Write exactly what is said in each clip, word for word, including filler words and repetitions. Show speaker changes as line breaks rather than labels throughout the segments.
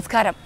നമസ്കാരം.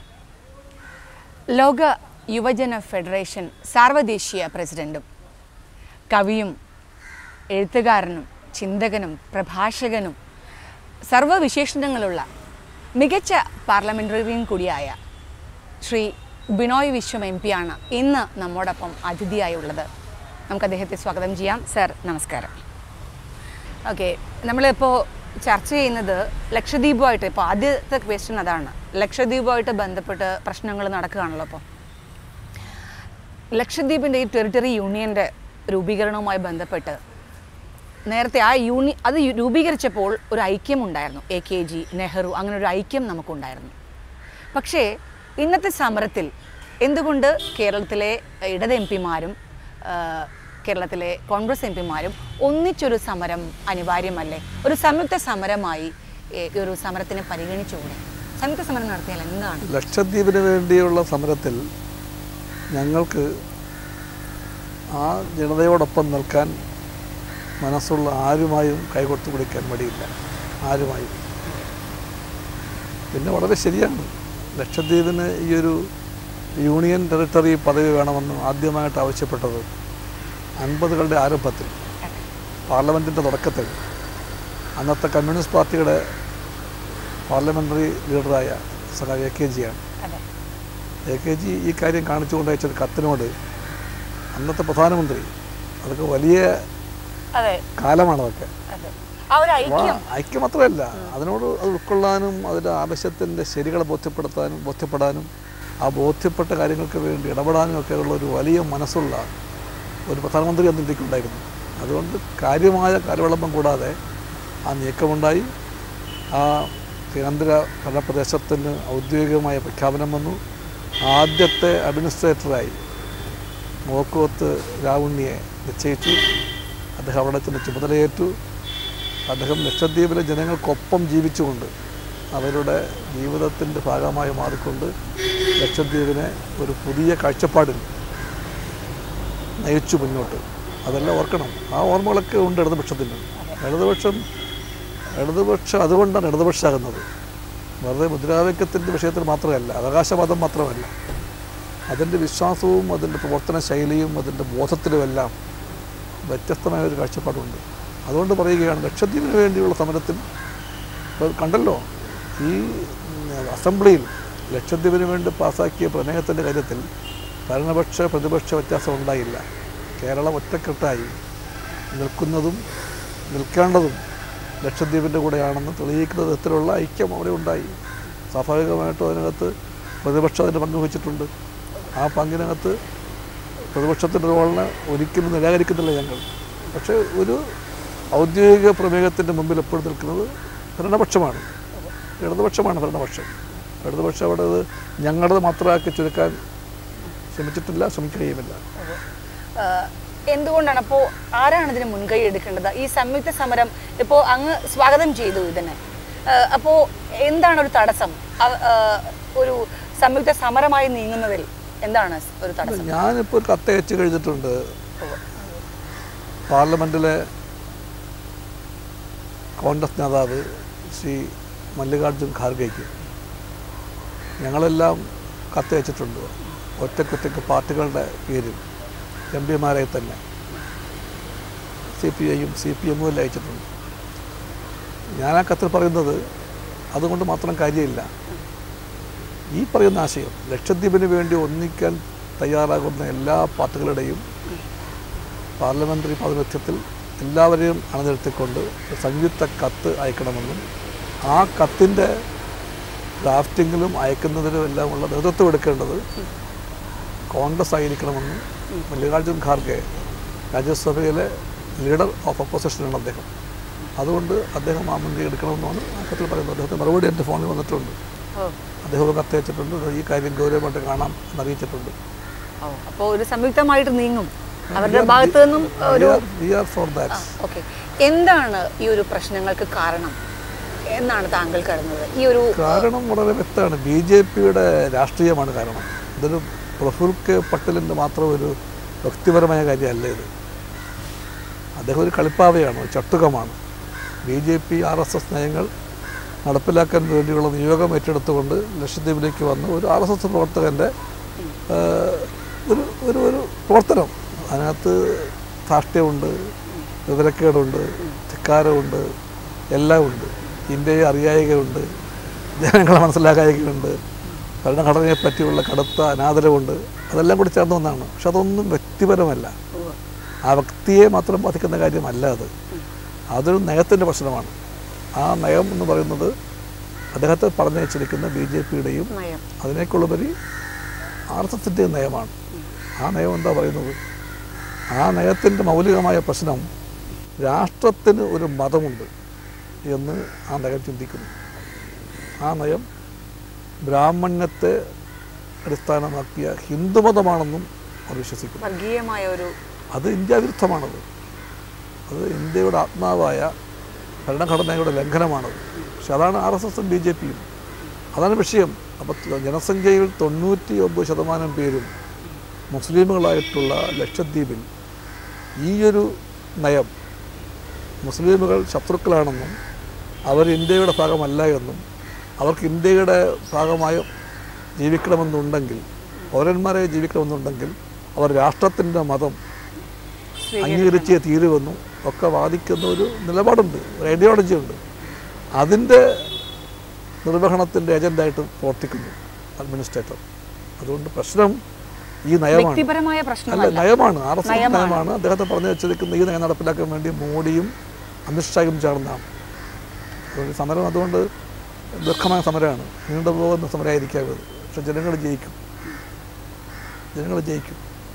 ലോക യുവജന ഫെഡറേഷൻ സാർവദേശീയ പ്രസിഡന്റും കവിയും എഴുത്തുകാരനും ചിന്തകനും പ്രഭാഷകനും സർവ്വവിശേഷണങ്ങളുള്ള മികച്ച പാർലമെന്ററിയൻ കൂടിയായ ശ്രീ ബിനോയ് വിശ്വം എം പി ആണ് ഇന്ന് നമ്മോടൊപ്പം അതിഥിയായുള്ളത്. നമുക്ക് അദ്ദേഹത്തെ സ്വാഗതം ചെയ്യാം. സർ, നമസ്കാരം. ഓക്കെ, നമ്മളിപ്പോൾ ചർച്ച ചെയ്യുന്നത് ലക്ഷദ്വീപുമായിട്ട്, ഇപ്പോൾ ആദ്യത്തെ ക്വസ്റ്റ്യൻ അതാണ്. ലക്ഷദ്വീപുമായിട്ട് ബന്ധപ്പെട്ട് പ്രശ്നങ്ങൾ നടക്കുകയാണല്ലോ. അപ്പോൾ ലക്ഷദ്വീപിൻ്റെ ഈ ടെറിട്ടറി യൂണിയൻ്റെ രൂപീകരണവുമായി ബന്ധപ്പെട്ട് നേരത്തെ ആ യൂണി അത് രൂപീകരിച്ചപ്പോൾ ഒരു ഐക്യമുണ്ടായിരുന്നു. എ കെ ജി, നെഹ്റു, അങ്ങനെ ഒരു ഐക്യം നമുക്കുണ്ടായിരുന്നു. പക്ഷേ ഇന്നത്തെ സമരത്തിൽ എന്തുകൊണ്ട് കേരളത്തിലെ ഇടത് എം പിമാരും കേരളത്തിലെ കോൺഗ്രസ് എം പിമാരും ഒന്നിച്ചൊരു സമരം അനിവാര്യമല്ലേ? ഒരു സംയുക്ത സമരമായി ഒരു സമരത്തിനെ പരിഗണിച്ചുകൂടെ? സംയുക്ത സമരം നടത്തിയാൽ എന്താണ്?
ലക്ഷദ്വീപിന് വേണ്ടിയുള്ള സമരത്തിൽ ഞങ്ങൾക്ക് ആ ജനതയോടൊപ്പം നിൽക്കാൻ മനസ്സുള്ള ആരുമായും കൈകൊടുത്തു പിടിക്കാൻ മടിയില്ല, ആരുമായും. പിന്നെ വളരെ ശരിയാണ്, ലക്ഷദ്വീപിന് ഈ ഒരു യൂണിയൻ ടെറിട്ടറി പദവി വേണമെന്ന് ആദ്യമായിട്ട് ആവശ്യപ്പെട്ടത് അൻപതുകളുടെ ആരംഭത്തിൽ, പാർലമെൻറ്റിൻ്റെ തുടക്കത്തിൽ അന്നത്തെ കമ്മ്യൂണിസ്റ്റ് പാർട്ടിയുടെ പാർലമെൻ്ററി ലീഡറായ സഖാവ് എ കെ ജിയാണ്. എ കെ ജി ഈ കാര്യം കാണിച്ചുകൊണ്ട് അയച്ചൊരു കത്തിനോട് അന്നത്തെ പ്രധാനമന്ത്രി, അതൊക്കെ വലിയ കാലമാണ്, അതൊക്കെ ഐക്യം മാത്രമല്ല, അതിനോട് അത് ഉൾക്കൊള്ളാനും അതിൻ്റെ ആവശ്യത്തിൻ്റെ ശരികളെ ബോധ്യപ്പെടുത്താനും ബോധ്യപ്പെടാനും ആ ബോധ്യപ്പെട്ട കാര്യങ്ങൾക്ക് വേണ്ടി ഇടപെടാനും ഒക്കെ ഉള്ള ഒരു വലിയ മനസ്സുള്ള ഒരു പ്രധാനമന്ത്രി അന്ന് ഇന്ത്യക്കുണ്ടായിരുന്നു. അതുകൊണ്ട് കാര്യമായ കാലവിളംബം കൂടാതെ ആ നീക്കമുണ്ടായി. ആ കേന്ദ്ര ഭരണപ്രദേശത്തിന് ഔദ്യോഗികമായ പ്രഖ്യാപനം വന്നു. ആദ്യത്തെ അഡ്മിനിസ്ട്രേറ്ററായി മോക്കോത്ത് രാവുണ്ണിയെ നിശ്ചയിച്ചു. അദ്ദേഹം അവിടെ ചെന്ന് ചുമതലയേറ്റു. അദ്ദേഹം ലക്ഷദ്വീപിലെ ജനങ്ങൾക്കൊപ്പം ജീവിച്ചുകൊണ്ട് അവരുടെ ജീവിതത്തിൻ്റെ ഭാഗമായി മാറിക്കൊണ്ട് ലക്ഷദ്വീപിനെ ഒരു പുതിയ കാഴ്ചപ്പാടിൽ നയിച്ചു മുന്നോട്ട്. അതെല്ലാം ഓർക്കണം. ആ ഓർമ്മകളൊക്കെ ഉണ്ട് ഇടതുപക്ഷത്തിന്. ഇടതുപക്ഷം ഇടതുപക്ഷം അതുകൊണ്ടാണ് ഇടതുപക്ഷമാകുന്നത്. വെറുതെ മുദ്രാവാക്യത്തിൻ്റെ വിഷയത്തിൽ മാത്രമല്ല, അവകാശവാദം മാത്രമല്ല, അതിൻ്റെ വിശ്വാസവും അതിൻ്റെ പ്രവർത്തന ശൈലിയും അതിൻ്റെ ബോധത്തിലുമെല്ലാം വ്യത്യസ്തമായ ഒരു കാഴ്ചപ്പാടുണ്ട്. അതുകൊണ്ട് പറയുകയാണ്, ലക്ഷദ്വീപിന് വേണ്ടിയുള്ള സമരത്തിൽ കണ്ടല്ലോ, ഈ അസംബ്ലിയിൽ ലക്ഷദ്വീപിന് വേണ്ടി പാസ്സാക്കിയ പ്രമേയത്തിൻ്റെ കാര്യത്തിൽ ഭരണപക്ഷ പ്രതിപക്ഷ വ്യത്യാസം ഉണ്ടായില്ല. കേരളം ഒറ്റക്കെട്ടായി നിൽക്കുന്നതും നിൽക്കേണ്ടതും ലക്ഷദ്വീപിൻ്റെ കൂടെയാണെന്ന് തെളിയിക്കുന്ന വിധത്തിലുള്ള ഐക്യം അവിടെ ഉണ്ടായി. സ്വാഭാവികമായിട്ടും അതിനകത്ത് പ്രതിപക്ഷം അതിൻ്റെ പങ്ക് വഹിച്ചിട്ടുണ്ട്. ആ പങ്കിനകത്ത് പ്രതിപക്ഷത്തിൻ്റെ റോളിനെ ഒരിക്കലും നിരാകരിക്കുന്നില്ല ഞങ്ങൾ. പക്ഷേ ഒരു ഔദ്യോഗിക പ്രമേയത്തിൻ്റെ മുമ്പിൽ എപ്പോഴും നിൽക്കുന്നത് ഭരണപക്ഷമാണ്, ഇടതുപക്ഷമാണ് ഭരണപക്ഷം. ഇടതുപക്ഷം അവിടെ അത് ഞങ്ങളുടേത് മാത്രമാക്കി ചുരുക്കാൻ ശ്രമിച്ചിട്ടില്ല, ശ്രമിക്കുകയുമില്ല.
എന്തുകൊണ്ടാണ് അപ്പോൾ ആരാണ് ഇതിന് മുൻകൈ എടുക്കേണ്ടത്? ഈ സംയുക്ത സമരം ഇപ്പോൾ അങ്ങ് സ്വാഗതം ചെയ്തു ഇതിനെ, അപ്പോൾ എന്താണ് ഒരു തടസ്സം? ഒരു സംയുക്ത സമരമായി നീങ്ങുന്നതിൽ എന്താണ് ഒരു തടസ്സം?
ഞാനിപ്പോൾ ഒരു കത്തയച്ച് കഴിഞ്ഞിട്ടുണ്ട് പാർലമെൻറ്റിലെ കോൺഗ്രസ് നേതാവ് ശ്രീ മല്ലികാർജുൻ ഖാർഗെയ്ക്ക്. ഞങ്ങളെല്ലാം കത്തയച്ചിട്ടുണ്ട് ഒറ്റക്കൊറ്റക്ക് പാർട്ടികളുടെ പേരിൽ, എം പിമാരെ തന്നെ. സി പി ഐയും സി പി എമ്മും എല്ലാം അയച്ചിട്ടുണ്ട്. ഞാൻ ആ കത്തിൽ പറയുന്നത് അതുകൊണ്ട് മാത്രം കാര്യമില്ല. ഈ പറയുന്ന ആശയം ലക്ഷദ്വീപിന് വേണ്ടി ഒന്നിക്കാൻ തയ്യാറാകുന്ന എല്ലാ പാർട്ടികളുടെയും പാർലമെൻ്ററി പ്രാതിനിധ്യത്തിൽ എല്ലാവരെയും അണിനിരത്തിക്കൊണ്ട് സംയുക്ത കത്ത് അയക്കണമെന്നും ആ കത്തിൻ്റെ ഡ്രാഫ്റ്റിങ്ങിലും അയക്കുന്നതിനും എല്ലാമുള്ള നേതൃത്വം എടുക്കേണ്ടത് കോൺഗ്രസ് ആയിരിക്കണമെന്നും മല്ലികാർജുൻ ഖാർഗെ രാജ്യസഭയിലെ ലീഡർ ഓഫ് ഒപ്പോസിഷനാണ് അദ്ദേഹം. അതുകൊണ്ട് അദ്ദേഹം ആ മുൻകൈ എടുക്കണമെന്നാണ് ആ കത്തിൽ പറയുന്നത്. അദ്ദേഹത്തിന് മറുപടി എൻ്റെ ഫോണിൽ വന്നിട്ടുണ്ട്. അദ്ദേഹം കത്തയച്ചിട്ടുണ്ട്. ഈ കാര്യം ഗൗരവമായിട്ട് കാണാം എന്നറിയിച്ചിട്ടുണ്ട്.
അപ്പോൾ ഒരു സംയുക്തമായിട്ട് നീങ്ങും അവരുടെ ഭാഗത്ത് നിന്നും. എന്താണ് ഈ ഒരു പ്രശ്നങ്ങൾക്ക് കാരണം എന്നാണ് താങ്കൾ കരുതുന്നത്? ഈ ഒരു
കാരണം വളരെ വ്യക്തമാണ്. ബി ജെ പിയുടെ രാഷ്ട്രീയമാണ് കാരണം. ഇതൊരു പ്രഫുൽ കെ പട്ടേലിൻ്റെ മാത്രം ഒരു വ്യക്തിപരമായ കാര്യമല്ല ഇത്. അദ്ദേഹം ഒരു കളിപ്പാവയാണ്, ഒരു ചട്ടുകമാണ്. B J P R S S നയങ്ങൾ നടപ്പിലാക്കാൻ വേണ്ടിയുള്ള നിയോഗം ഏറ്റെടുത്തുകൊണ്ട് ലക്ഷദ്വീപിലേക്ക് വന്ന് ഒരു ആർ എസ് എസ് പ്രവർത്തകൻ്റെ ഒരു ഒരു ഒരു പ്രവർത്തനം. അതിനകത്ത് ധാർഷ്ട്യമുണ്ട്, വിവരക്കേടുണ്ട്, ധിക്കാരമുണ്ട്, എല്ലാം ഉണ്ട്. ഇന്ത്യയെ അറിയായികയുണ്ട്, ജനങ്ങളെ മനസ്സിലാക്കായികയുണ്ട്, ഭരണഘടനയെ പറ്റിയുള്ള കടുത്ത അനാദരവുണ്ട്. അതെല്ലാം കൂടി ചേർന്ന് ഒന്നാണ്. പക്ഷെ അതൊന്നും വ്യക്തിപരമല്ല, ആ വ്യക്തിയെ മാത്രം ബാധിക്കുന്ന കാര്യമല്ല. അത് അതൊരു നയത്തിൻ്റെ പ്രശ്നമാണ്. ആ നയം എന്ന് പറയുന്നത് അദ്ദേഹത്തെ പറഞ്ഞയച്ചിരിക്കുന്ന ബി ജെ പിയുടെയും അതിനേക്കുള്ളപരി ആർ എസ് എസിൻ്റെയും നയമാണ്. ആ നയം എന്താ പറയുന്നത്? ആ നയത്തിൻ്റെ മൗലികമായ പ്രശ്നം രാഷ്ട്രത്തിന് ഒരു മതമുണ്ട് എന്ന് ആ നയം ചിന്തിക്കുന്നു. ആ നയം ബ്രാഹ്മണ്യത്തെ അടിസ്ഥാനമാക്കിയ ഹിന്ദുമതമാണെന്നും അവർ വിശ്വസിക്കുന്നു.
വർഗീയമായ ഒരു
അത് ഇന്ത്യ വിരുദ്ധമാണത്. അത് ഇന്ത്യയുടെ ആത്മാവായ ഭരണഘടനയുടെ ലംഘനമാണത്. പക്ഷെ അതാണ് ആർ എസ് എസും ബി ജെ പിയും. അതാണ് വിഷയം. അപ്പോൾ ജനസംഖ്യയിൽ തൊണ്ണൂറ്റി ഒമ്പത് ശതമാനം പേരും മുസ്ലിമുകളായിട്ടുള്ള ലക്ഷദ്വീപിൽ ഈയൊരു നയം മുസ്ലിമുകൾ ശത്രുക്കളാണെന്നും അവർ ഇന്ത്യയുടെ ഭാഗമല്ല എന്നും അവർക്ക് ഇന്ത്യയുടെ ഭാഗമായി ജീവിക്കണമെന്നുണ്ടെങ്കിൽ, പൗരന്മാരെ ജീവിക്കണമെന്നുണ്ടെങ്കിൽ അവർ രാഷ്ട്രത്തിൻ്റെ മതം അംഗീകരിച്ചേ തീരുമെന്നും ഒക്കെ വാദിക്കുന്ന ഒരു നിലപാടുണ്ട്, ഒരു ഐഡിയോളജി ഉണ്ട്. അതിൻ്റെ നിർവഹണത്തിൻ്റെ ഏജൻ്റായിട്ട് പ്രവർത്തിക്കുന്നു അഡ്മിനിസ്ട്രേറ്റർ. അതുകൊണ്ട് പ്രശ്നം ഈ നയമാണ്, അല്ല നയമാണ്, ആർ എസ് എസ് നയമാണ്. അദ്ദേഹത്തെ പറഞ്ഞു വെച്ചിരിക്കുന്ന ഈ നയം നടപ്പിലാക്കാൻ വേണ്ടി മോഡിയും അമിത്ഷായും ചേർന്നാണ്. അതുകൊണ്ട് സമരം അതുകൊണ്ട് ദുഃഖമായ സമരമാണ്, നീണ്ടു പോകുന്ന സമരമായിരിക്കാം ഇത്. പക്ഷെ ജനങ്ങൾ ജയിക്കും, ജനങ്ങൾ ജയിക്കും.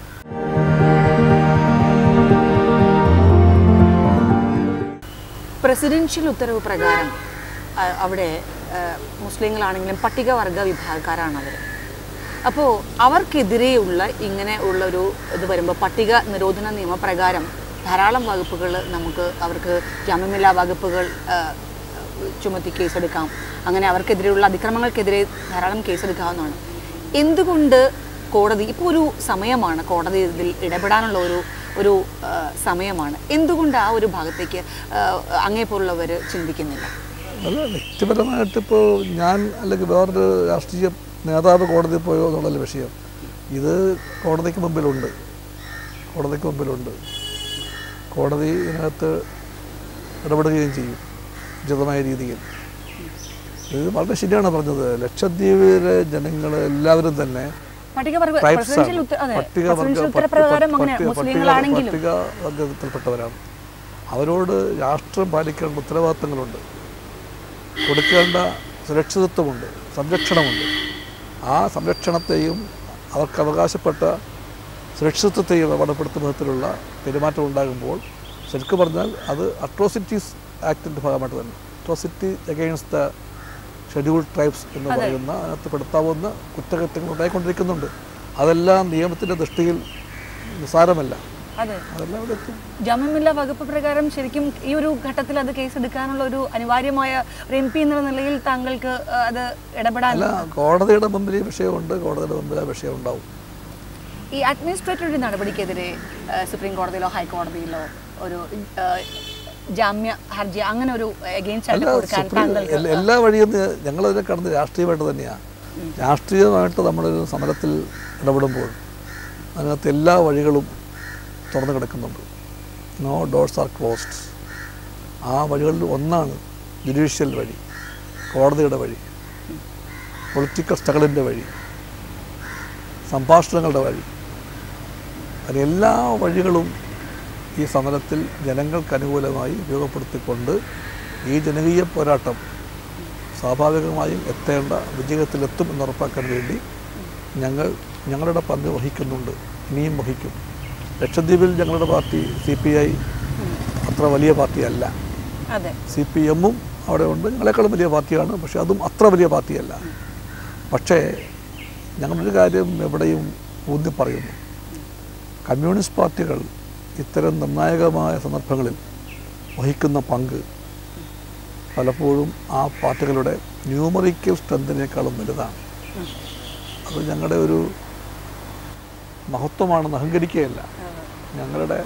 പ്രസിഡൻഷ്യൽ ഉത്തരവ് പ്രകാരം അവിടെ മുസ്ലിങ്ങളാണെങ്കിലും പട്ടികവർഗ വിഭാഗക്കാരാണ് അവർ. അപ്പോൾ അവർക്കെതിരെയുള്ള ഇങ്ങനെ ഉള്ളൊരു ഇത് വരുമ്പോൾ പട്ടിക നിരോധന നിയമപ്രകാരം ധാരാളം വകുപ്പുകൾ നമുക്ക് അവർക്ക് ജാമ്യമില്ലാ വകുപ്പുകൾ ചുമത്തി കേസെടുക്കാം. അങ്ങനെ അവർക്കെതിരെയുള്ള അതിക്രമങ്ങൾക്കെതിരെ ധാരാളം കേസെടുക്കാവുന്നതാണ്. എന്തുകൊണ്ട് കോടതി ഇപ്പോൾ ഒരു സമയമാണ്, കോടതി ഇതിൽ ഇടപെടാനുള്ള ഒരു ഒരു സമയമാണ്, എന്തുകൊണ്ട് ആ ഒരു ഭാഗത്തേക്ക് അങ്ങേപ്പോലുള്ളവർ ചിന്തിക്കുന്നില്ല?
അല്ല, വ്യക്തിപരമായിട്ടിപ്പോൾ ഞാൻ അല്ലെങ്കിൽ വേറൊരു രാഷ്ട്രീയ നേതാവ് കോടതിയിൽ പോയോ എന്നുള്ളൊരു വിഷയം. ഇത് കോടതിക്ക് മുമ്പിലുണ്ട്, കോടതിക്ക് മുമ്പിലുണ്ട്. കോടതി ഇതിനകത്ത് ഇടപെടുകയും ചെയ്യും ഉചിതമായ രീതിയിൽ. ഇത് വളരെ ശരിയാണ് പറഞ്ഞത്. ലക്ഷദ്വീപിലെ ജനങ്ങൾ എല്ലാവരും തന്നെ പട്ടികവർഗത്തിൽപ്പെട്ടവരാണ്. അവരോട് രാഷ്ട്രം പാലിക്കേണ്ട ഉത്തരവാദിത്തങ്ങളുണ്ട്, കൊടുക്കേണ്ട സുരക്ഷിതത്വമുണ്ട്, സംരക്ഷണമുണ്ട്. ആ സംരക്ഷണത്തെയും അവർക്ക് അവകാശപ്പെട്ട സുരക്ഷിതത്വത്തെയും അപകടപ്പെടുത്തുന്ന വിധത്തിലുള്ള പെരുമാറ്റം ഉണ്ടാകുമ്പോൾ ശരിക്കും പറഞ്ഞാൽ അത് അട്രോസിറ്റീസ് ആക്ടിൻ്റെ ഭാഗമായിട്ട് തന്നെ, atrocity against the scheduled tribes എന്ന് പറയുന്ന അതിനകത്ത് പെടുത്താവുന്ന കുറ്റകൃത്യങ്ങൾ ഉണ്ടായിക്കൊണ്ടിരിക്കുന്നുണ്ട്. അതെല്ലാം നിയമത്തിൻ്റെ ദൃഷ്ടിയിൽ നിസ്സാരമല്ല. അതെല്ലാം ഇവിടെ എത്തും.
ജാമ്യമില്ലാ വകുപ്പ് പ്രകാരം ശരിക്കും ഈ ഒരു ഘട്ടത്തിൽ അത് കേസെടുക്കാനുള്ള ഒരു അനിവാര്യമായ ഒരു എം പി എന്നുള്ള നിലയിൽ താങ്കൾക്ക് അത് ഇടപെടാൻ?
അല്ല, കോടതിയുടെ മുമ്പിൽ ഈ വിഷയമുണ്ട്, കോടതിയുടെ മുമ്പിൽ ആ വിഷയം ഉണ്ടാവും.
ഈ അഡ്മിനിസ്ട്രേറ്ററുടെ നടപടിക്കെതിരെ സുപ്രീം കോടതിയിലോ ഹൈക്കോടതിയിലോ ഒരു ജാമ്യ ഹർജി അങ്ങനെ ഒരു
എല്ലാ വഴിയും ഞങ്ങളതിനെ കടന്ന് രാഷ്ട്രീയമായിട്ട് തന്നെയാണ്. രാഷ്ട്രീയമായിട്ട് നമ്മളൊരു സമരത്തിൽ ഇടപെടുമ്പോൾ അതിനകത്ത് എല്ലാ വഴികളും തുറന്നു കിടക്കുന്നുണ്ട്. No doors are closed. ആ വഴികളിൽ ഒന്നാണ് ജുഡീഷ്യൽ വഴി, കോടതിയുടെ വഴി, പൊളിറ്റിക്കൽ സ്ട്രഗിളിൻ്റെ വഴി, സംഭാഷണങ്ങളുടെ വഴി. അത് എല്ലാ വഴികളും ഈ സമരത്തിൽ ജനങ്ങൾക്ക് അനുകൂലമായി ഉപയോഗപ്പെടുത്തിക്കൊണ്ട് ഈ ജനകീയ പോരാട്ടം സ്വാഭാവികമായും എത്തേണ്ട വിജയത്തിലെത്തും എന്നുറപ്പാക്കാൻ വേണ്ടി ഞങ്ങൾ ഞങ്ങളുടെ പങ്ക് വഹിക്കുന്നുണ്ട്, ഇനിയും വഹിക്കും. ലക്ഷദ്വീപിൽ ഞങ്ങളുടെ പാർട്ടി സി പി ഐ അത്ര വലിയ പാർട്ടിയല്ല. സി പി എമ്മും അവിടെ ഉണ്ട്, ഞങ്ങളെക്കാളും വലിയ പാർട്ടിയാണ്, പക്ഷേ അതും അത്ര വലിയ പാർട്ടിയല്ല. പക്ഷേ ഞങ്ങളൊരു കാര്യം എവിടെയും ഊന്നി പറയുന്നു, കമ്മ്യൂണിസ്റ്റ് പാർട്ടികൾ ഇത്തരം നിർണായകമായ സന്ദർഭങ്ങളിൽ വഹിക്കുന്ന പങ്ക് പലപ്പോഴും ആ പാർട്ടികളുടെ ന്യൂമറിക്കൽ സ്ട്രെങ്തിനേക്കാളും വലുതാണ്. അത് ഞങ്ങളുടെ ഒരു മഹത്വമാണെന്ന് അഹങ്കരിക്കുകയല്ല, ഞങ്ങളുടെ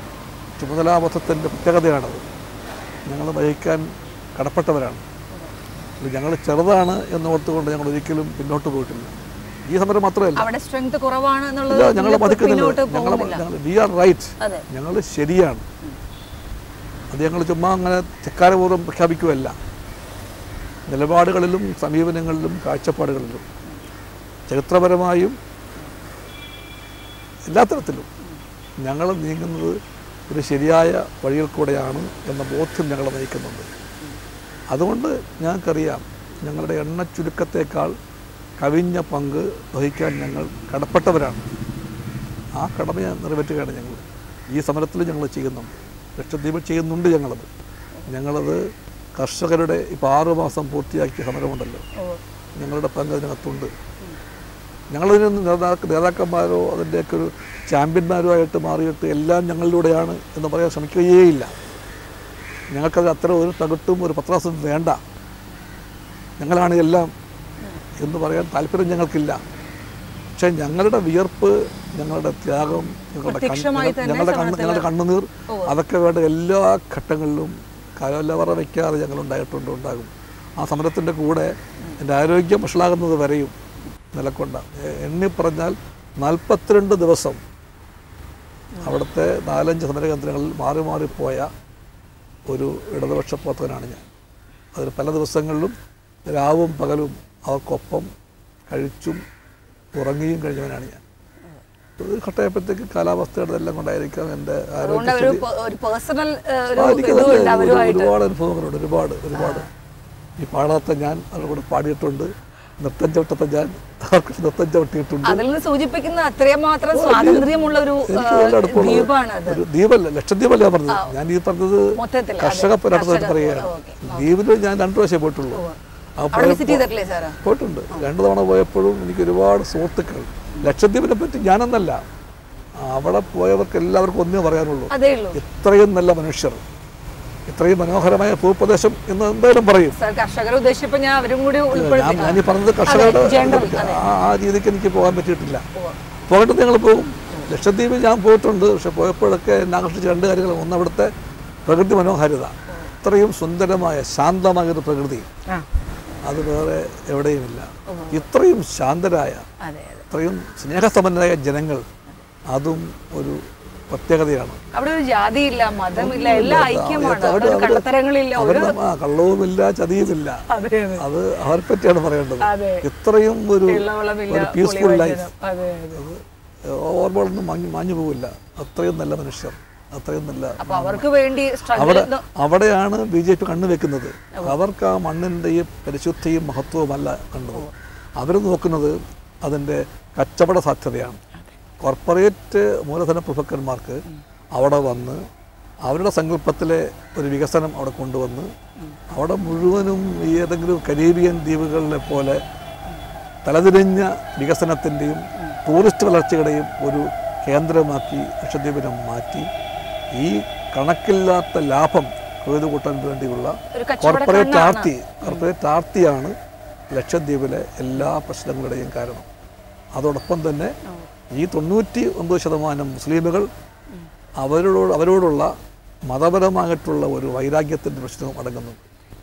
ചുമതലാബോധത്തിൻ്റെ പ്രത്യേകതയാണത്. ഞങ്ങൾ വഹിക്കാൻ കടപ്പെട്ടവരാണ്. ഞങ്ങൾ ചെറുതാണ് എന്ന് ഓർത്തുകൊണ്ട് ഞങ്ങൾ ഒരിക്കലും പിന്നോട്ട് പോയിട്ടില്ല. ഈ സമരം മാത്രമല്ല, ഞങ്ങൾ മതിക്കുന്നില്ല, ഞങ്ങൾ വി ആർ റൈറ്റ്, ഞങ്ങൾ ശരിയാണ്. അത് ഞങ്ങൾ ചുമ്മാ അങ്ങനെ ചക്കാരപൂർവ്വം പ്രഖ്യാപിക്കുകയല്ല. നിലപാടുകളിലും സമീപനങ്ങളിലും കാഴ്ചപ്പാടുകളിലും ചരിത്രപരമായും എല്ലാ തരത്തിലും ഞങ്ങൾ നീങ്ങുന്നത് ഒരു ശരിയായ വഴിയിൽ കൂടെയാണ് എന്ന ബോധ്യം ഞങ്ങളെ നയിക്കുന്നുണ്ട്. അതുകൊണ്ട് ഞങ്ങൾക്കറിയാം ഞങ്ങളുടെ എണ്ണ ചുരുക്കത്തേക്കാൾ കവിഞ്ഞ പങ്ക് വഹിക്കാൻ ഞങ്ങൾ കടപ്പെട്ടവരാണ്. ആ കടമയെ നിറവേറ്റുകയാണ് ഞങ്ങൾ ഈ സമരത്തിൽ ഞങ്ങൾ ചെയ്യുന്നുണ്ട്. ലക്ഷദ്വീപിൽ ചെയ്യുന്നുണ്ട് ഞങ്ങളത്. ഞങ്ങളത് കർഷകരുടെ ഇപ്പോൾ ആറു മാസം പൂർത്തിയാക്കിയ സമരമുണ്ടല്ലോ, ഞങ്ങളുടെ പങ്ക് അതിനകത്തുണ്ട്. ഞങ്ങളതിന് നേതാക്ക നേതാക്കന്മാരോ അതിൻ്റെയൊക്കെ ഒരു ചാമ്പ്യന്മാരോ ആയിട്ട് മാറിയിട്ട് എല്ലാം ഞങ്ങളിലൂടെയാണ് എന്ന് പറയാൻ ശ്രമിക്കുകയേയില്ല. ഞങ്ങൾക്കത് അത്ര ഒരു തകട്ടും ഒരു പത്രാസും വേണ്ട. ഞങ്ങളാണ് എല്ലാം എന്ന് പറയാൻ താല്പര്യം ഞങ്ങൾക്കില്ല. പക്ഷേ ഞങ്ങളുടെ വിയർപ്പ്, ഞങ്ങളുടെ ത്യാഗം, ഞങ്ങളുടെ ഞങ്ങളുടെ കണ്ണ് ഞങ്ങളുടെ കണ്ണുനീർ, അതൊക്കെ വേണ്ട എല്ലാ ഘട്ടങ്ങളിലും കാലവല്ലവറ വയ്ക്കാതെ ഞങ്ങളുണ്ടായിട്ടുണ്ട്, ഉണ്ടാകും. ആ സമരത്തിൻ്റെ കൂടെ എൻ്റെ ആരോഗ്യം വഷളാകുന്നത് വരെയും നിലക്കൊണ്ട എണ്ണി പറഞ്ഞാൽ നാൽപ്പത്തിരണ്ട് ദിവസം അവിടുത്തെ നാലഞ്ച് സമരകേന്ദ്രങ്ങളിൽ മാറി മാറിപ്പോയ ഒരു ഇടതുപക്ഷ പ്രവർത്തകനാണ് ഞാൻ. അതിൽ പല ദിവസങ്ങളിലും രാവും പകലും അവർക്കൊപ്പം കഴിച്ചും ഉറങ്ങിയും കഴിഞ്ഞവനാണ് ഞാൻ. ഒരു ഘട്ടമായപ്പോഴത്തേക്ക് കാലാവസ്ഥയുടെ എല്ലാം കൊണ്ടായിരിക്കാം എൻ്റെ ഒരുപാട് അനുഭവങ്ങളുണ്ട്. ഒരുപാട് ഒരുപാട് ഈ പാടാത്ത ഞാൻ അവരുടെ കൂടെ പാടിയിട്ടുണ്ട്. നൃത്തം ചവിട്ടത്തെ ഞാൻ അവർക്ക് നൃത്തം ചവിട്ടിയിട്ടുണ്ട്. ഒരു ദ്വീപല്ല, ലക്ഷദ്വീപല്ല ഞാൻ പറഞ്ഞത്. ഞാൻ ഈ പറഞ്ഞത് കർഷക പോരാട്ടത്തെ പറയുകയാണ്. ദ്വീപിൽ ഞാൻ രണ്ടു പ്രാവശ്യം പോയിട്ടുള്ളൂ. പോയിട്ടുണ്ട്. രണ്ടു തവണ പോയപ്പോഴും എനിക്ക് ഒരുപാട് സുഹൃത്തുക്കൾ. ലക്ഷദ്വീപിനെ പറ്റി ഞാനെന്നല്ല, അവിടെ പോയവർക്ക് എല്ലാവർക്കും ഒന്നേ പറയാനുള്ളൂ, ഇത്രയും നല്ല മനുഷ്യർ, ഇത്രയും മനോഹരമായ ഭൂപ്രദേശം എന്ന് എന്തായാലും പറയും. ഞാനീ പറഞ്ഞത് കർഷകരുടെ ആ രീതിക്ക് എനിക്ക് പോകാൻ പറ്റിയിട്ടില്ല. പോകേണ്ടത് ഞങ്ങൾ പോകും. ലക്ഷദ്വീപിൽ ഞാൻ പോയിട്ടുണ്ട്. പക്ഷെ പോയപ്പോഴൊക്കെ എന്നെ ആകർഷിച്ച രണ്ട് കാര്യങ്ങൾ. ഒന്ന്, അവിടുത്തെ പ്രകൃതി മനോഹാരിത. ഇത്രയും സുന്ദരമായ ശാന്തമായൊരു പ്രകൃതി അത് വേറെ എവിടെയുമില്ല. ഇത്രയും ശാന്തരായ, ഇത്രയും സ്നേഹസമ്പന്നരായ ജനങ്ങൾ, അതും ഒരു പ്രത്യേകതയാണ്.
അവിടെ ഒരു ജാതിയില്ല, മതമില്ല, എല്ലാ ഐക്യമാണ്.
കള്ളവുമില്ല, ചതിയുമില്ല. അത് അവരെ പറ്റിയാണ് പറയേണ്ടത്. ഇത്രയും ഒരു പീസ്ഫുൾ ലൈഫ് ഓർമ്മകളൊന്നും മാഞ്ഞു മാഞ്ഞു പോവില്ല. അത്രയും നല്ല മനുഷ്യർ, അത്രയും നല്ല. അവിടെ അവിടെയാണ് ബി ജെ പി കണ്ണുവെക്കുന്നത്. അവർക്ക് ആ മണ്ണിൻ്റെ ഈ പരിശുദ്ധിയും മഹത്വവും അല്ല കണ്ടത്. അവർ നോക്കുന്നത് അതിൻ്റെ കച്ചവട സാധ്യതയാണ്. കോർപ്പറേറ്റ് മൂലധന പ്രഭുക്കന്മാർക്ക് അവിടെ വന്ന് അവരുടെ സങ്കല്പത്തിലെ ഒരു വികസനം അവിടെ കൊണ്ടുവന്ന് അവിടെ മുഴുവനും ഏതെങ്കിലും കരീബിയൻ ദ്വീപുകളിലെ പോലെ തലതിരിഞ്ഞ വികസനത്തിൻ്റെയും ടൂറിസ്റ്റ് വളർച്ചയുടെയും ഒരു കേന്ദ്രമാക്കി ലക്ഷദ്വീപിനെ മാറ്റി ഈ കണക്കില്ലാത്ത ലാഭം കൊയ്തു കൂട്ടാൻ വേണ്ടിയുള്ള കോർപ്പറേറ്റ് ആർത്തി കോർപ്പറേറ്റ് ആർത്തിയാണ് ലക്ഷദ്വീപിലെ എല്ലാ പ്രശ്നങ്ങളുടെയും കാരണം. അതോടൊപ്പം തന്നെ ഈ തൊണ്ണൂറ്റി ഒമ്പത് ശതമാനം മുസ്ലിമുകൾ അവരോട് അവരോടുള്ള മതപരമായിട്ടുള്ള ഒരു വൈരാഗ്യത്തിൻ്റെ പ്രശ്നവും അടങ്ങുന്നുണ്ട്.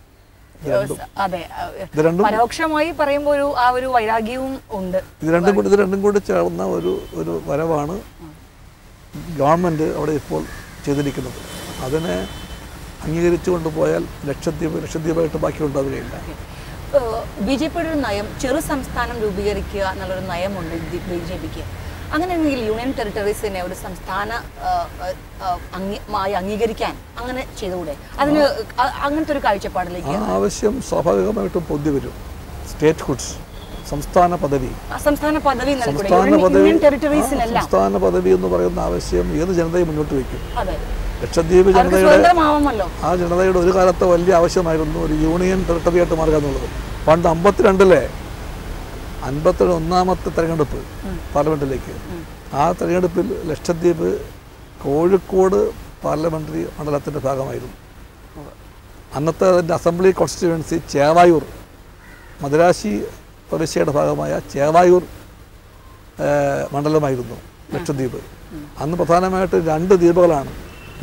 പരോക്ഷമായി പറയുമ്പോൾ ഒരു ആ ഒരു വൈരാഗ്യവും ഉണ്ട്.
ഇത് രണ്ടും കൂടി ഇത് രണ്ടും കൂടി ചേർന്ന ഒരു ഒരു വരവാണ് ഗവൺമെൻറ് അവിടെ ഇപ്പോൾ ചെയ്തിരിക്കുന്നത്. അതിനെ അംഗീകരിച്ചു കൊണ്ടുപോയാൽ ലക്ഷദ്വീപ് ലക്ഷദ്വീപായിട്ട് ബാക്കി ഉണ്ടാവുകയില്ല.
ബി ജെ പിയുടെ ഒരു നയം ചെറു സംസ്ഥാനം രൂപീകരിക്കുക എന്നുള്ളൊരു നയമുണ്ട് ബി ജെ പിക്ക്. അങ്ങനെയാണെങ്കിൽ യൂണിയൻ ടെറിട്ടറീസിനെ ഒരു സംസ്ഥാന അംഗീകരിക്കാൻ അങ്ങനെ ചെയ്തുകൂടെ? അതിന് അങ്ങനത്തെ ഒരു കാഴ്ചപ്പാടിലേക്ക്
ആവശ്യം സ്വാഭാവികമായിട്ടും പൊന്തി വരും. സ്റ്റേറ്റ് ഹുഡ്സ്, സംസ്ഥാന പദവി സംസ്ഥാന പദവി സംസ്ഥാന പദവി എന്ന് പറയുന്ന ആവശ്യം ഏത് ജനതയും മുന്നോട്ട് വയ്ക്കും. ലക്ഷദ്വീപ് ജനതയുടെ ആ ജനതയുടെ ഒരു കാലത്തെ വലിയ ആവശ്യമായിരുന്നു ഒരു യൂണിയൻ ടെറിട്ടറി ആയിട്ട് മാറുക എന്നുള്ളത്. പണ്ട് അമ്പത്തിരണ്ടിലെ അൻപത്തി ഒന്നാമത്തെ തെരഞ്ഞെടുപ്പ് പാർലമെൻറ്റിലേക്ക്, ആ തെരഞ്ഞെടുപ്പിൽ ലക്ഷദ്വീപ് കോഴിക്കോട് പാർലമെൻ്ററി മണ്ഡലത്തിൻ്റെ ഭാഗമായിരുന്നു. അന്നത്തെ അതിൻ്റെ അസംബ്ലി കോൺസ്റ്റിറ്റ്യുവൻസി ചേവായൂർ, മദുരാശി പ്രവിശ്യയുടെ ഭാഗമായ ചേവായൂർ മണ്ഡലമായിരുന്നു ലക്ഷദ്വീപ്. അന്ന് പ്രധാനമായിട്ട് രണ്ട് ദ്വീപുകളാണ്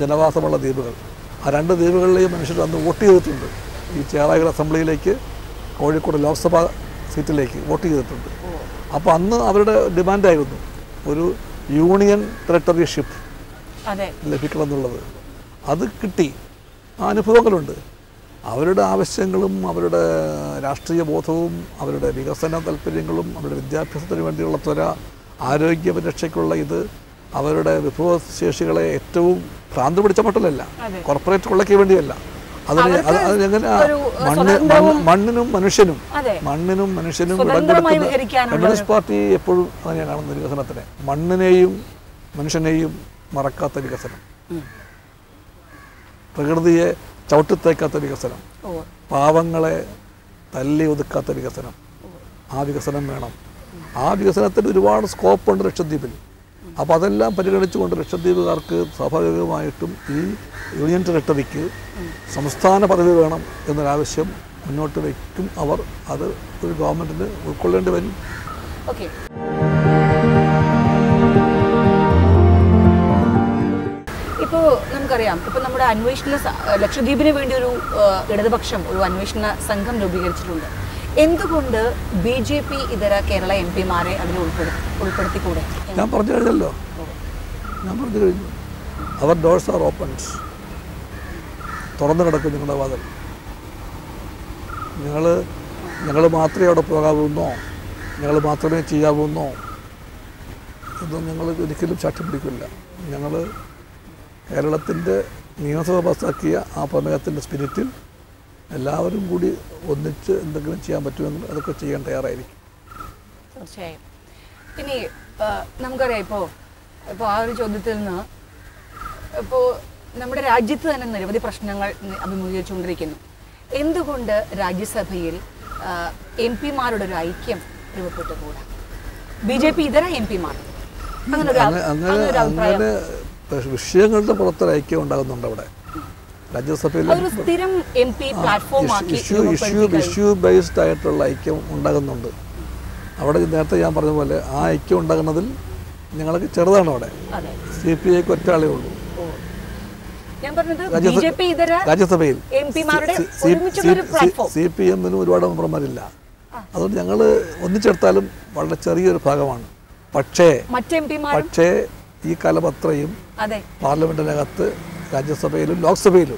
ജനവാസമുള്ള ദ്വീപുകൾ. ആ രണ്ട് ദ്വീപുകളിലെയും മനുഷ്യർ അന്ന് വോട്ട് ചെയ്തിട്ടുണ്ട്. ഈ ചേവായൂർ അസംബ്ലിയിലേക്ക് കോഴിക്കോട് ലോക്സഭാ സീറ്റിലേക്ക് വോട്ട് ചെയ്തിട്ടുണ്ട്. അപ്പോൾ അന്ന് അവരുടെ ഡിമാൻഡായിരുന്നു ഒരു യൂണിയൻ ടെറിട്ടറിഷിപ്പ് ലഭിക്കണമെന്നുള്ളത്. അത് കിട്ടി. ആ അനുഭവങ്ങളുണ്ട്. അവരുടെ ആവശ്യങ്ങളും അവരുടെ രാഷ്ട്രീയ ബോധവും അവരുടെ വികസന താല്പര്യങ്ങളും അവരുടെ വിദ്യാഭ്യാസത്തിന് വേണ്ടിയുള്ള ത്വര, ആരോഗ്യ പരിരക്ഷയ്ക്കുള്ള ഇത്, അവരുടെ വിഭവശേഷികളെ ഏറ്റവും ഭ്രാന്ത് പിടിച്ച മട്ടിലല്ല, കോർപ്പറേറ്റ് കൊള്ളയ്ക്ക് വേണ്ടിയല്ല. അതിന് അതെങ്ങനെ മണ്ണ് മണ്ണിനും മനുഷ്യനും മണ്ണിനും മനുഷ്യനും ഇടം കൊടുക്കുന്ന കമ്മ്യൂണിസ്റ്റ് പാർട്ടി എപ്പോഴും അങ്ങനെയാണ് കാണുന്ന വികസനത്തിന്. മണ്ണിനെയും മനുഷ്യനെയും മറക്കാത്ത വികസനം, പ്രകൃതിയെ ചവിട്ടിത്തേക്കാത്ത വികസനം, പാവങ്ങളെ തല്ലി ഒതുക്കാത്ത വികസനം. ആ വികസനം വേണം. ആ വികസനത്തിന് ഒരുപാട് സ്കോപ്പുണ്ട് ലക്ഷദ്വീപിൽ. അപ്പോൾ അതെല്ലാം പരിഗണിച്ചുകൊണ്ട് ലക്ഷദ്വീപുകാർക്ക് സ്വാഭാവികമായിട്ടും ഈ യൂണിയൻ ടെറിട്ടറിക്ക് സംസ്ഥാന പദവി വേണം എന്നൊരാവശ്യം മുന്നോട്ട് വയ്ക്കും അവർ. അത് ഒരു ഗവൺമെൻറ്റിന് ഉൾക്കൊള്ളേണ്ടി വരും.
ഓക്കെ, ഇപ്പോൾ നമുക്കറിയാം, ഇപ്പോൾ നമ്മുടെ അന്വേഷണ ലക്ഷദ്വീപിന് വേണ്ടി ഒരു ഇടതുപക്ഷം ഒരു അന്വേഷണ സംഘം രൂപീകരിച്ചിട്ടുണ്ട്. എന്തുകൊണ്ട് ബി ജെ പി ഇതര കേരള എം പിമാരെ അതിൽ ഉൾപ്പെടുത്തി ഉൾപ്പെടുത്തിക്കൂടെ?
ഞാൻ പറഞ്ഞു കഴിഞ്ഞല്ലോ, ഞാൻ പറഞ്ഞു കഴിഞ്ഞു. അവർ ഡോഴ്സ് ആർ ഓപ്പൺസ്. തുറന്നു കിടക്കും നിങ്ങളുടെ വാതിൽ. ഞങ്ങൾ ഞങ്ങൾ മാത്രമേ അവിടെ പോകാവുന്നോ, ഞങ്ങൾ മാത്രമേ ചെയ്യാവുന്നോ, ഇതൊന്നും ഞങ്ങൾ ഒരിക്കലും സാക്ഷി പിടിക്കില്ല. ഞങ്ങൾ കേരളത്തിൻ്റെ നിയമസഭ പാസാക്കിയ ആ പ്രമേയത്തിൻ്റെ സ്പിരിറ്റിൽ എല്ലാവരും കൂടി ഒന്നിച്ച് എന്തെങ്കിലും ചെയ്യാൻ പറ്റുമെങ്കിൽ അതൊക്കെ ചെയ്യാൻ തയ്യാറായിരിക്കും.
തീർച്ചയായും. ഇനി നമുക്കറിയാം, ഇപ്പോൾ ഇപ്പോൾ ആ ഒരു ചോദ്യത്തിൽ നിന്ന് ഇപ്പോൾ നമ്മുടെ രാജ്യത്ത് തന്നെ നിരവധി പ്രശ്നങ്ങൾ അഭിമുഖീകരിച്ചുകൊണ്ടിരിക്കുന്നു. എന്തുകൊണ്ട് രാജ്യസഭയിൽ എം പിമാരുടെ ഒരു ഐക്യം രൂപപ്പെട്ടുകൂടാ? ബി ജെ പി ഇതര എം പിമാർ
അങ്ങനെ വിഷയങ്ങളുടെ പുറത്തൊരു ഐക്യം ഉണ്ടാകുന്നുണ്ട് അവിടെ രാജ്യസഭയിൽ. ഇഷ്യൂ ബേസ്ഡ് ആയിട്ടുള്ള ഐക്യം ഉണ്ടാകുന്നുണ്ട് അവിടെ. നേരത്തെ ഞാൻ പറഞ്ഞ പോലെ ആ ഐക്യം ഉണ്ടാകുന്നതിൽ ഞങ്ങൾക്ക് ചെറുതാണ്. അവിടെ സി പി ഐക്ക് ഒറ്റ ആളേ ഉള്ളൂ രാജ്യസഭയിൽ. സി പി എമ്മിനും ഒരുപാട് മെമ്പർമാരില്ല. അതുകൊണ്ട് ഞങ്ങൾ ഒന്നിച്ചെടുത്താലും വളരെ ചെറിയൊരു ഭാഗമാണ്. പക്ഷേ പക്ഷേ ഈ കാലം അത്രയും പാർലമെൻറ്റിനകത്ത് രാജ്യസഭയിലും ലോക്സഭയിലും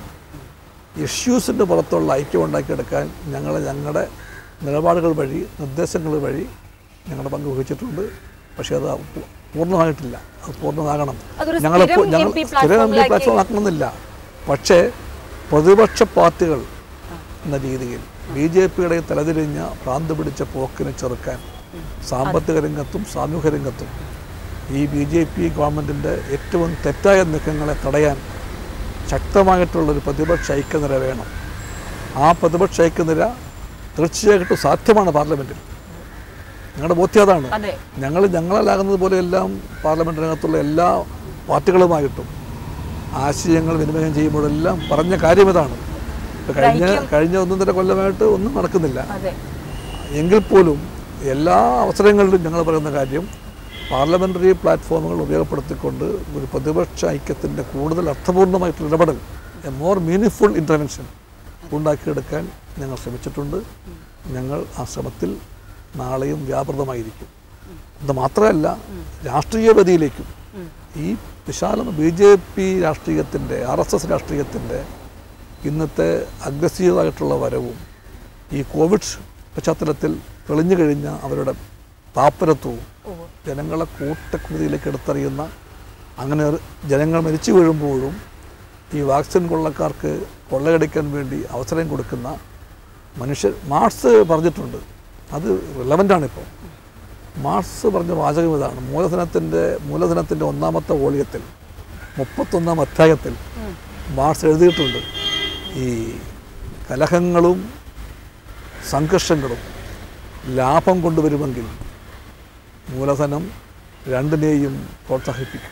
ഇഷ്യൂസിൻ്റെ പുറത്തുള്ള ഐക്യം ഉണ്ടാക്കിയെടുക്കാൻ ഞങ്ങൾ ഞങ്ങളുടെ നിലപാടുകൾ വഴി നിർദ്ദേശങ്ങൾ വഴി ഞങ്ങളുടെ പങ്ക് വഹിച്ചിട്ടുണ്ട്. പക്ഷേ അത് പൂർണ്ണമായിട്ടില്ല. അത് പൂർണ്ണമാകണം. ഞങ്ങളിപ്പോൾ ഞങ്ങൾ സ്ഥിരം എം പി പ്ലാറ്റ്ഫോം ആക്കണമെന്നില്ല. പക്ഷേ പ്രതിപക്ഷ പാർട്ടികൾ എന്ന രീതിയിൽ ബി ജെ പിയുടെ തലതിരിഞ്ഞ ഭ്രാന്ത് പിടിച്ച പോക്കിനെ ചെറുക്കാൻ സാമ്പത്തിക രംഗത്തും സാമൂഹ്യ രംഗത്തും ഈ ബി ജെ പി ഗവൺമെൻറ്റിൻ്റെ ഏറ്റവും തെറ്റായ നീക്കങ്ങളെ തടയാൻ ശക്തമായിട്ടുള്ളൊരു പ്രതിപക്ഷ ഐക്യനിര വേണം. ആ പ്രതിപക്ഷ ഐക്യനിര തീർച്ചയായിട്ടും സാധ്യമാണ് പാർലമെൻറ്റിൽ. ഞങ്ങളുടെ ബോധ്യം അതാണ്. ഞങ്ങൾ ഞങ്ങളാകുന്നത് പോലെയെല്ലാം പാർലമെൻറ്റിനകത്തുള്ള എല്ലാ പാർട്ടികളുമായിട്ടും ആശയങ്ങൾ വിനിമയം ചെയ്യുമ്പോഴെല്ലാം പറഞ്ഞ കാര്യം ഇതാണ്. കഴിഞ്ഞ കഴിഞ്ഞ ഒന്നൊന്നര കൊല്ലമായിട്ട് ഒന്നും നടക്കുന്നില്ല. എങ്കിൽ പോലും എല്ലാ അവസരങ്ങളിലും ഞങ്ങൾ പറയുന്ന കാര്യം പാർലമെൻ്ററി പ്ലാറ്റ്ഫോമുകൾ ഉപയോഗപ്പെടുത്തിക്കൊണ്ട് ഒരു പ്രതിപക്ഷ ഐക്യത്തിൻ്റെ കൂടുതൽ അർത്ഥപൂർണ്ണമായിട്ടുള്ള ഇടപെടൽ, എ മോർ മീനിങ്ഫുൾ ഇൻ്റർവെൻഷൻ ഉണ്ടാക്കിയെടുക്കാൻ ഞങ്ങൾ ശ്രമിച്ചിട്ടുണ്ട്. ഞങ്ങൾ ആ ശ്രമത്തിൽ നാളെയും വ്യാപൃതമായിരിക്കും. ഇത് മാത്രമല്ല, രാഷ്ട്രീയ ഗതിയിലേക്കും ഈ വിശാലം ബി ജെ പി രാഷ്ട്രീയത്തിൻ്റെ, ആർ എസ് എസ് രാഷ്ട്രീയത്തിൻ്റെ ഇന്നത്തെ അഗ്രസീവായിട്ടുള്ള വരവും ഈ കോവിഡ് പശ്ചാത്തലത്തിൽ തെളിഞ്ഞു കഴിഞ്ഞ അവരുടെ താപ്പരത്വവും ജനങ്ങളെ കൂട്ടക്കുതിയിലേക്ക് എടുത്തറിയുന്ന, അങ്ങനെ ജനങ്ങൾ മരിച്ചു വീഴുമ്പോഴും ഈ വാക്സിൻ കൊള്ളക്കാർക്ക് കൊള്ളയടിക്കാൻ വേണ്ടി അവസരം കൊടുക്കുന്ന മനുഷ്യർ. മാർക്സ് പറഞ്ഞിട്ടുണ്ട്, അത് റിലവൻ്റാണിപ്പോൾ. മാർക്സ് പറഞ്ഞ വാചകം ഇതാണ്. മൂലധനത്തിൻ്റെ മൂലധനത്തിൻ്റെ ഒന്നാമത്തെ വോളിയത്തിൽ മുപ്പത്തൊന്നാം അധ്യായത്തിൽ മാർക്സ് എഴുതിയിട്ടുണ്ട്, ഈ കലഹങ്ങളും സംഘർഷങ്ങളും ലാഭം കൊണ്ടുവരുമെങ്കിൽ മൂലധനം രണ്ടിനെയും പ്രോത്സാഹിപ്പിക്കും.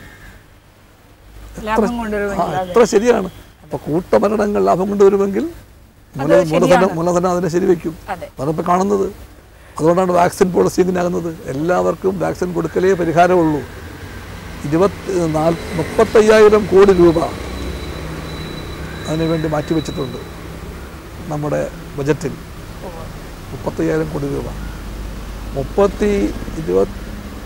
എത്ര ശരിയാണ്. അപ്പോൾ കൂട്ടമരണങ്ങൾ ലാഭം കൊണ്ടുവരുമെങ്കിൽ മൂലധനം മൂലധനം അതിനെ ശരിവെക്കും. അതിപ്പോൾ കാണുന്നത്. അതുകൊണ്ടാണ് വാക്സിൻ പോളിസി ഇങ്ങനെ ആകുന്നത്. എല്ലാവർക്കും വാക്സിൻ കൊടുക്കലേ പരിഹാരമുള്ളൂ. ഇരുപത്തി നാല് മുപ്പത്തയ്യായിരം കോടി രൂപ അതിനുവേണ്ടി മാറ്റിവെച്ചിട്ടുണ്ട് നമ്മുടെ ബജറ്റിൽ. മുപ്പത്തയ്യായിരം കോടി രൂപ. മുപ്പത്തി ഇരുപത്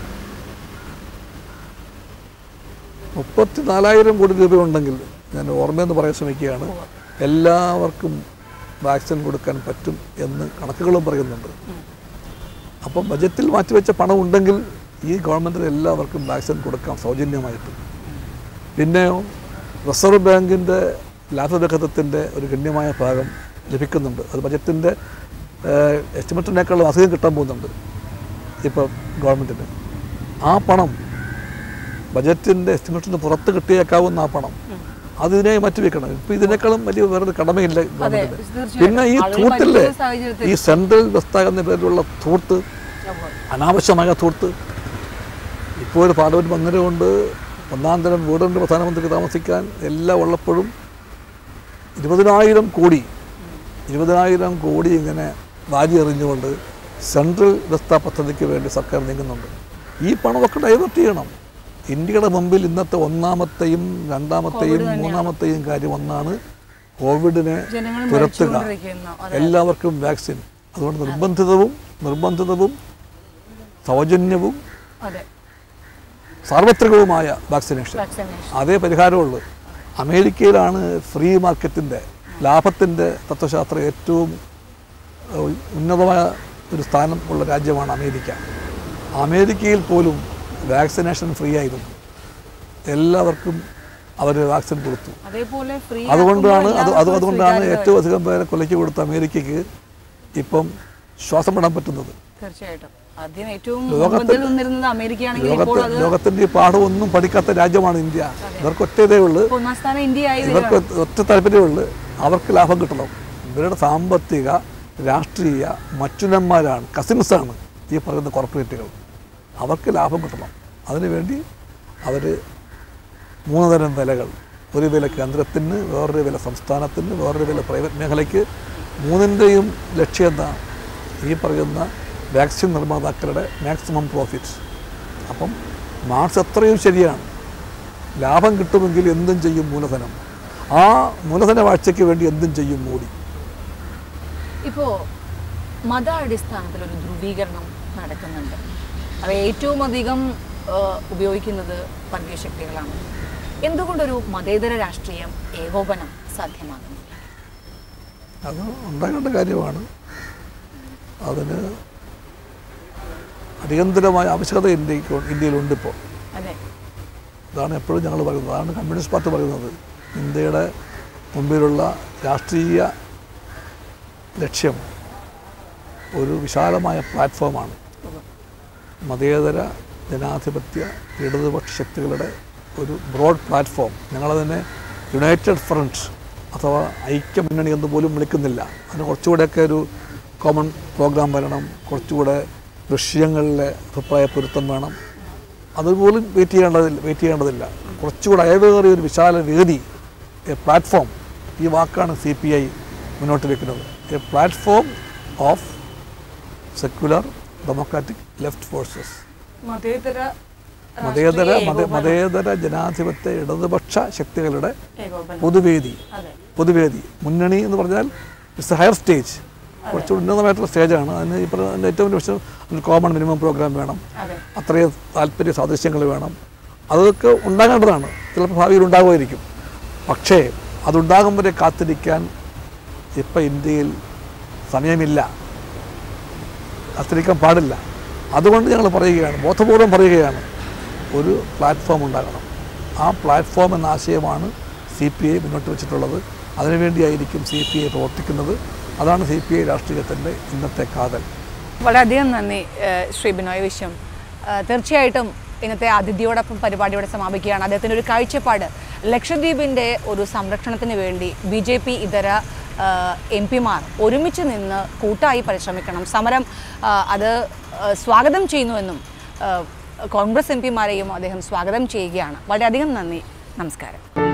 മുപ്പത്തി നാലായിരം കോടി രൂപ ഉണ്ടെങ്കിൽ ഞാൻ ഓർമ്മയെന്ന് പറയാൻ ശ്രമിക്കുകയാണ്, എല്ലാവർക്കും വാക്സിൻ കൊടുക്കാൻ പറ്റും എന്ന് കണക്കുകളും പറയുന്നുണ്ട്. അപ്പം ബജറ്റിൽ മാറ്റിവെച്ച പണം ഉണ്ടെങ്കിൽ ഈ ഗവൺമെൻറ്റിന് എല്ലാവർക്കും വാക്സിൻ കൊടുക്കാം സൗജന്യമായിട്ട്. പിന്നെയോ റിസർവ് ബാങ്കിൻ്റെ ലാഭവിഹിതത്തിൻ്റെ ഒരു ഗണ്യമായ ഭാഗം ലഭിക്കുന്നുണ്ട്. അത് ബജറ്റിൻ്റെ എസ്റ്റിമേറ്റിനേക്കാളും അധികം കിട്ടാൻ പോകുന്നുണ്ട് ഇപ്പോൾ ഗവൺമെൻറ്റിന്. ആ പണം ബജറ്റിൻ്റെ എസ്റ്റിമേറ്റിന് പുറത്ത് കിട്ടിയേക്കാവുന്ന ആ പണം അതിനായി മാറ്റിവെക്കണം. ഇപ്പം ഇതിനേക്കാളും വലിയ വേറൊരു കടമയില്ല ഗവൺമെൻറ്റിന്. പിന്നെ ഈ ധൂർത്തില്ലേ, ഈ സെൻട്രൽ ബസ്ത എന്ന പേരിലുള്ള ധൂർത്ത്, അനാവശ്യമായ ധൂർത്ത്. ഇപ്പോൾ ഒരു പാർലമെൻറ്റ് മന്ദിരമുണ്ട്, ഒന്നാം തരം വീടുണ്ട് പ്രധാനമന്ത്രിക്ക് താമസിക്കാൻ, എല്ലാം ഉള്ളപ്പോഴും ഇരുപതിനായിരം കോടി ഇരുപതിനായിരം കോടി ഇങ്ങനെ വാരി എറിഞ്ഞുകൊണ്ട് സെൻട്രൽ ബസ്ത പദ്ധതിക്ക് വേണ്ടി സർക്കാർ നീങ്ങുന്നുണ്ട്. ഈ പണമൊക്കെ ഡൈവേർട്ട് ചെയ്യണം. ഇന്ത്യയുടെ മുമ്പിൽ ഇന്നത്തെ ഒന്നാമത്തെയും രണ്ടാമത്തെയും മൂന്നാമത്തെയും കാര്യം ഒന്നാണ് കോവിഡിനെ തുരത്തുക, എല്ലാവർക്കും വാക്സിൻ. അതുകൊണ്ട് നിർബന്ധിതവും നിർബന്ധിതവും സൗജന്യവും സാർവത്രികവുമായ വാക്സിനേഷൻ, അതേ പരിഹാരമുള്ളൂ. അമേരിക്കയിലാണ് ഫ്രീ മാർക്കറ്റിൻ്റെ ലാഭത്തിൻ്റെ തത്വശാസ്ത്രം ഏറ്റവും ഉന്നതമായ ഒരു സ്ഥാനം ഉള്ള രാജ്യമാണ് അമേരിക്ക. അമേരിക്കയിൽ പോലും വാക്സിനേഷൻ ഫ്രീ ആയിരുന്നു, എല്ലാവർക്കും അവർ വാക്സിൻ കൊടുത്തു. അതുകൊണ്ടാണ് അത് അത് അതുകൊണ്ടാണ് ഏറ്റവും അധികം പേരെ കൊലയ്ക്ക് കൊടുത്ത അമേരിക്കയ്ക്ക് ഇപ്പം ശ്വാസം വിടാൻ പറ്റുന്നത്. ലോകത്തിന്റെ ഈ പാഠമൊന്നും പഠിക്കാത്ത രാജ്യമാണ് ഇന്ത്യ. ഇവർക്ക് ഒറ്റതേ ഉള്ളു, ഇവർക്ക് ഒറ്റ താല്പര്യമുള്ളു, അവർക്ക് ലാഭം കിട്ടണം. ഇവരുടെ സാമ്പത്തിക രാഷ്ട്രീയ മച്ചുനന്മാരാണ്, കസിൻസാണ് ഈ പറയുന്ന കോർപ്പറേറ്റുകൾ. അവർക്ക് ലാഭം കിട്ടണം. അതിനുവേണ്ടി അവർ മൂന്ന് തരം വിലകൾ, ഒരു വില കേന്ദ്രത്തിന്, വേറൊരു വില സംസ്ഥാനത്തിന്, വേറൊരു വില പ്രൈവറ്റ് മേഖലയ്ക്ക്. മൂന്നിൻ്റെയും ലക്ഷ്യം എന്താ? ഈ പറയുന്ന വാക്സിൻ നിർമ്മാതാക്കളുടെ മാക്സിമം പ്രോഫിറ്റ്. അപ്പം മാർക്സ് അത്രയും ശരിയാണ്. ലാഭം കിട്ടുമെങ്കിൽ എന്തും ചെയ്യും മൂലധനം. ആ മൂലധന വാഴ്ചയ്ക്ക് വേണ്ടി എന്തും ചെയ്യും മോഡി.
ഇപ്പോൾ മതാടിസ്ഥാനത്തിലൊരു ധ്രുവീകരണം നടക്കുന്നുണ്ട്. അത് ഏറ്റവും അധികം ഉപയോഗിക്കുന്നത് വർഗീയ ശക്തികളാണ്. എന്തുകൊണ്ടൊരു മതേതര രാഷ്ട്രീയം ഏകോപനം സാധ്യമാകുന്നില്ല?
അത് ഉണ്ടാകേണ്ട കാര്യമാണ്. അതിന് അടിയന്തരമായ ആവശ്യകത ഇന്ത്യക്ക് ഇന്ത്യയിലുണ്ട് ഇപ്പോൾ. അതാണ് എപ്പോഴും ഞങ്ങൾ പറയുന്നത്, അതാണ് കമ്മ്യൂണിസ്റ്റ് പാർട്ടി പറയുന്നത്. ഇന്ത്യയുടെ മുമ്പിലുള്ള രാഷ്ട്രീയ ലക്ഷ്യം ഒരു വിശാലമായ പ്ലാറ്റ്ഫോമാണ്. മതേതര ജനാധിപത്യ ഇടതുപക്ഷ ശക്തികളുടെ ഒരു ബ്രോഡ് പ്ലാറ്റ്ഫോം. ഞങ്ങളതിനെ യുണൈറ്റഡ് ഫ്രണ്ട് അഥവാ ഐക്യമുന്നണി എന്ന് പോലും വിളിക്കുന്നില്ല. അതിന് കുറച്ചുകൂടെയൊക്കെ ഒരു കോമൺ പ്രോഗ്രാം വരണം, കുറച്ചുകൂടെ വിഷയങ്ങളിലെ അഭിപ്രായ പൊരുത്തം വേണം. അതുപോലും വെയിറ്റ് ചെയ്യേണ്ടതില്ല വെയിറ്റ് ചെയ്യേണ്ടതില്ല കുറച്ചുകൂടെ അയവേറിയ ഒരു വിശാല വേദി, എ പ്ലാറ്റ്ഫോം. ഈ വാക്കാണ് സി പി ഐ മുന്നോട്ട് വയ്ക്കുന്നത്. A platform of secular democratic left forces. മതേതര മതേതര മതേതര ജനാധിപത്യ ഇടതുപക്ഷ ശക്തികളുടെ പൊതുവേദി. പൊതുവേദി മുന്നണി എന്ന് പറഞ്ഞാൽ ഇറ്റ്സ് എ ഹയർ സ്റ്റേജ്, കുറച്ചുകൂടി ഉന്നതമായിട്ടുള്ള സ്റ്റേജാണ്. അതിന് ഈ പറഞ്ഞ ഏറ്റവും ലക്ഷ്യം ഒരു കോമൺ മിനിമം പ്രോഗ്രാം വേണം, അത്രയും താല്പര്യ സാദൃശ്യങ്ങൾ വേണം. അതൊക്കെ ഉണ്ടാകേണ്ടതാണ്, ചിലപ്പോൾ ഭാവിയിൽ ഉണ്ടാകുമായിരിക്കും. പക്ഷേ അതുണ്ടാകും വരെ കാത്തിരിക്കാൻ ഇപ്പം ഇന്ത്യയിൽ സമയമില്ല, കാത്തിരിക്കാൻ പാടില്ല. അതുകൊണ്ട് ഞങ്ങൾ പറയുകയാണ്, ബോധപൂർവം പറയുകയാണ്, ഒരു പ്ലാറ്റ്ഫോം ഉണ്ടാകണം. ആ പ്ലാറ്റ്ഫോം എന്ന ആശയമാണ് സി പി ഐ മുന്നോട്ട് വെച്ചിട്ടുള്ളത്. അതിനുവേണ്ടിയായിരിക്കും സി പി ഐ പ്രവർത്തിക്കുന്നത്. അതാണ് സി പി ഐ രാഷ്ട്രീയത്തിൻ്റെ ഇന്നത്തെ കാതൽ.
വളരെയധികം നന്ദി ശ്രീ ബിനോയ് വിശ്വം. തീർച്ചയായിട്ടും ഇന്നത്തെ അതിഥിയോടൊപ്പം പരിപാടിയോടെ സമാപിക്കുകയാണ്. അദ്ദേഹത്തിൻ്റെ ഒരു കാഴ്ചപ്പാട് ലക്ഷദ്വീപിൻ്റെ ഒരു സംരക്ഷണത്തിന് വേണ്ടി ബി ജെ പി ഇതര എം പിമാർ ഒരുമിച്ച് നിന്ന് കൂട്ടായി പരിശ്രമിക്കണം. സമരം അത് സ്വാഗതം ചെയ്യുന്നുവെന്നും കോൺഗ്രസ് എം പിമാരെയും അദ്ദേഹം സ്വാഗതം ചെയ്യുകയാണ്. വളരെയധികം നന്ദി. നമസ്കാരം.